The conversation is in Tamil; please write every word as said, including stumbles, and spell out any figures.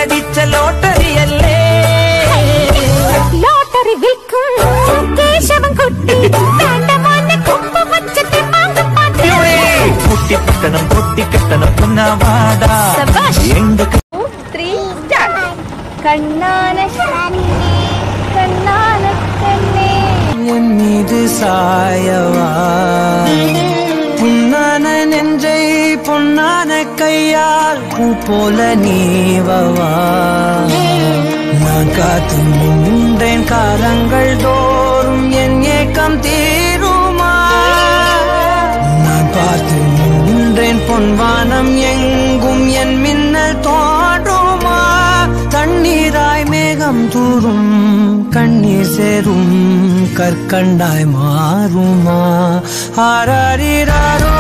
അടിച്ച ലോട്ടറിയല്ലേ ലോട്ടറി വിൽക്കും കേശവൻ കുട്ടി പൊട്ടിപ്പെട്ടണം പൊട്ടിക്കെട്ടണം പൊന്നാവാടാ കണ്ണാന കണ്ണാന மீது சாயவா புன்னான நெஞ்சை பொன்னான கையால் பூ போல நீவவா நான் காத்து நின்றேன் காலங்கள் தோறும் என் ஏக்கம் தீருமா நான் பார்த்து நின்றேன் பொன்வானம் எங்கும் என் மின்னல் தோன்றுமா தண்ணீராய் மேகம் தூரும் கண்ணீர் சேரும் கற்கண்டாய் மாறுமா ஆராரிராரோ